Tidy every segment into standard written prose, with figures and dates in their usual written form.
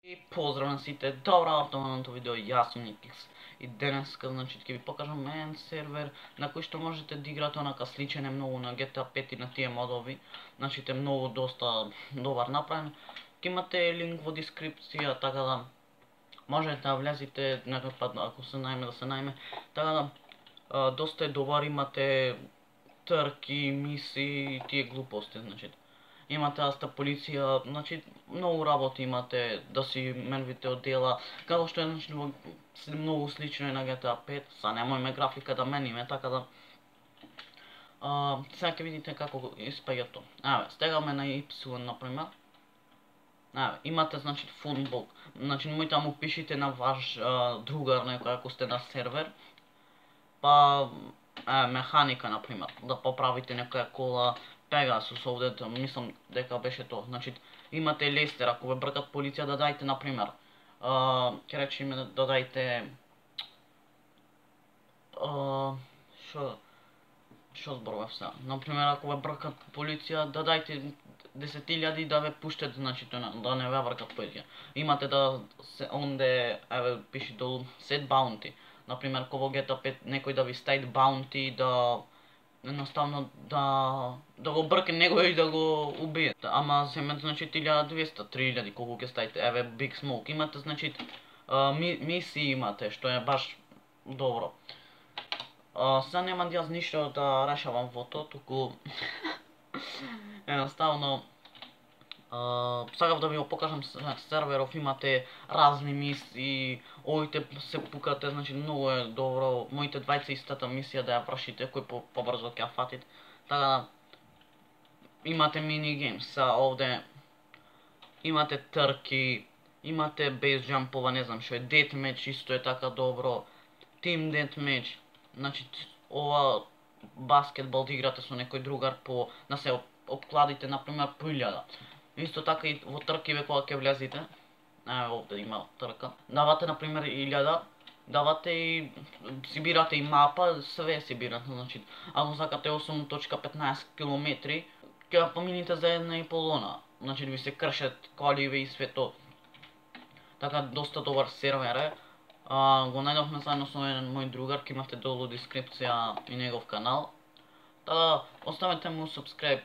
И поздрав на сите, добра работа на новото видео, јас сум Никикс и денеска значи ќе ви покажам еден сервер на кој што можете да играте онака сличен е многу на GTA 5 и на тие модови, значи е многу доста добар направен. Ќе имате линк во дескрипција, така да можете да влезете некој пат ако се најме да се најме, така да доста е добар, имате трки, мисии и тие глупости, значи. Имате да сте полиција, значи многу работи имате да си менвите од дела, како што е значи многу слично е на GTA 5, са немојме графика да мениме, така да сега ќе видите како испаѓа тоа. Еве, стегаме на Y например. Еве, имате значи фунбол, значи немојте да му пишите на ваш другар некој ако сте на сервер. Па механика например, да поправите некоја кола, Пегасус овде, мислам дека беше тоа. Значи имате Лестер, ако ве бркат полиција да дајте например, ќе речеме да дајте што зборував сега. Например, ако ве бркат полиција да дајте 10.000 да ве пуштат, значи да не ве бркат полиција. Имате да онде еве пиши долу set bounty. Например, кога во GTA 5 некој да ви стави bounty, да едноставно да го брке него и да го убие. Ама земете значи 1200, 3000 колку ќе ставите. Еве Big Smoke. Имате значи мисии имате што е баш добро. Сега нема јас ништо да решавам во тоа, туку едноставно сакав да ви го покажам серверов, имате разни мисии, овите се пукате, значи многу е добро, моите двајца истата мисија да ја вршите, кој побрзо ќе ја фатите, така да имате мини геймс, овде имате трки, имате бейс джампова, не знам што е, deathmatch исто е така добро, team deathmatch, значи ова баскетбол да играте со некој другар по да се обкладите например по 1000. Исто така и во тркиве кога ќе влезите, овде има трка, давате например 1000, давате и си бирате и мапа, све си бирате, значи ако сакате 8.15 км, ќе ја помините за 1,5 значи ви се кршат коливе и све тоа. Така доста добар сервер е. Го најдовме заедно со еден мој другар, ќе имате долу дескрипција и негов канал. Така оставете му subscribe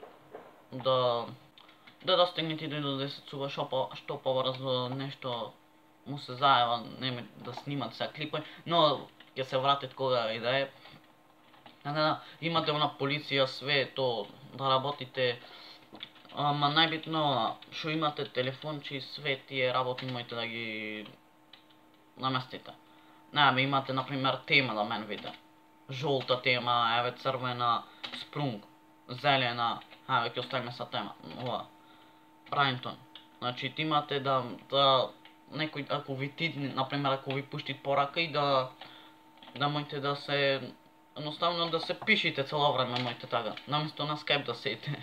да достигнете и до 10 суба, што побрзо нешто му се заева, нема да снимат сега клипови, но ќе се вратат кога и да е. Така имате она полиција, све тоа да работите, ама најбитно што имате телефонче и све тие работи можете да ги наместите. Имате например тема да мен виде. Жолта тема, еве црвена, спрунг, зелена, еве ќе оставиме са тема, ова. Праймтон. Значи имате да некој ако ви тидне, например ако ви пушти порака и да можете да се едноставно да се пишите цело време можете така, наместо на Skype да седите.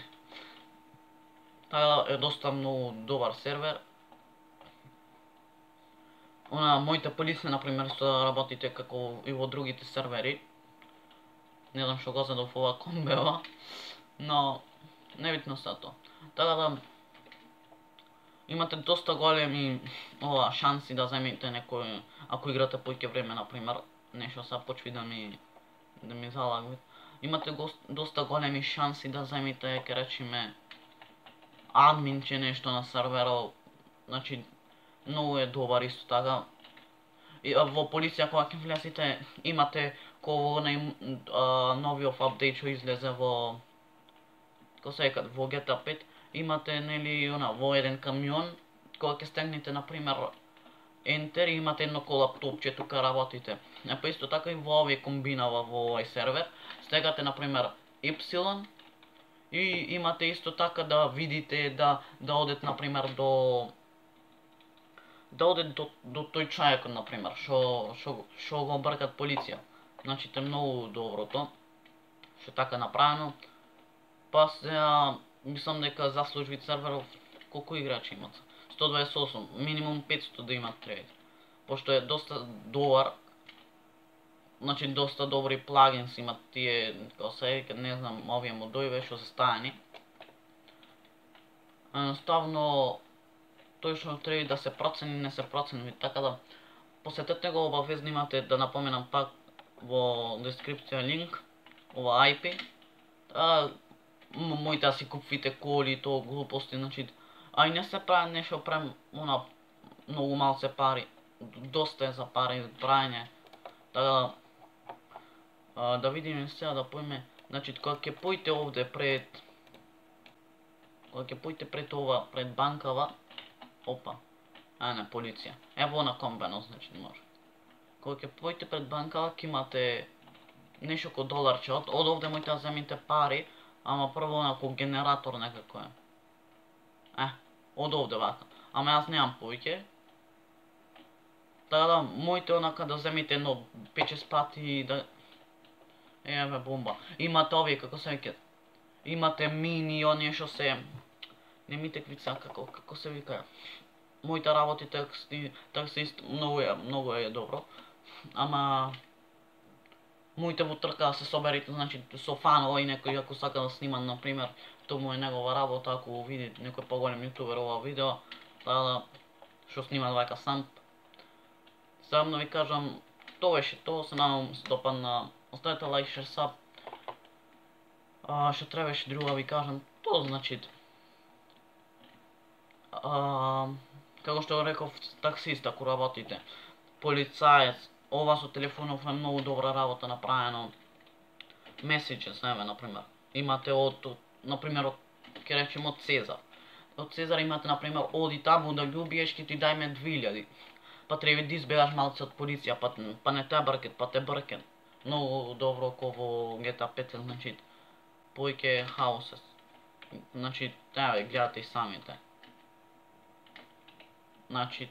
Така е доста многу добар сервер. Моите полиција например што работите како и во другите сервери. Не знам што го задов ова комбева, но небитно се тоа. Така да имате доста големи шанси да земете некој, ако играте поќе време например, нешто са почви да ми залагат. Имате доста големи шанси да земете, ке речеме, админче нешто на серверот, значи многу е добар исто така. И во полиција кога ќе влезете, имате кога новиот апдейт што излезе во во GTA 5, имате нели во еден камион, кога ќе стегнете например Enter, имате едно колаптопче тука работите. Па исто така и во овој комбинава во овој сервер, стегате например Y и имате исто така да видите да одете например до тој чајакот например, што го бркат полиција. Значи е многу добро тоа, што така направено. Па сега мислам дека заслужби серверов колку играчи имат? 128, минимум 500 да имат требајте. Пошто е доста добар, значи доста добри плагинс имат тие, како се не знам, овие модови што се ставени. Едноставно точно треба да се процени, не се процени, така да посетете го, обавезно имате, да напоменам пак во дескрипција линк, ова IP, моите да си купите коли и тоа глупости, значи, а и не се прави нешто прем, многу мал се пари, доста е за пари, брање, така да видиме сега, да поиме, значи, кога ќе поите овде пред, ова, пред банкава, опа, не, полиција, ево на комбено, значи, не може. Кога ќе поите пред банкава, ќе имате нешто ко доларче, од овде можете да земите пари, ама прво онако генератор некако е. Од овде вака. Ама јас немам повеќе. Така да, можете онака да земите едно 5-6 пати да... Еве бомба. Имате овие, како се вика, имате мини и оние што се... Не ми теквица, како се вика. Моите работи такси многу е добро. Ама... Моите во трка да се соберите, значи со фанови и некој ако сака да снима, например, тоа му е негова работа, ако види некој поголем јутубер ова видео, така да, што снима вака сам. Само да ви кажам, тоа беше тоа, се надевам се допадна, оставете лайк, шер, саб. Што требаше друго да ви кажам, тоа значи, како што реков, таксист ако работите, полицаец, ова со телефонов е многу добра работа направено. Messages, например. Имате од, например, ќе речем од Цезар. Од Цезар имате, например, оди таму да ги убиеш, ќе ти дајме 2000. Па треба да избегаш малце од полиција, па не те бркет, па те бркет. Многу добро ко во GTA 5, значи, повеќе хаосес. Значи, треба гледате и самите. Значи,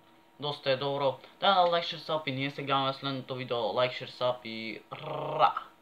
доста е добро. Да, лайк, шер, сап и ние се гледаме следното видео. Лайк, шер, сап и ра!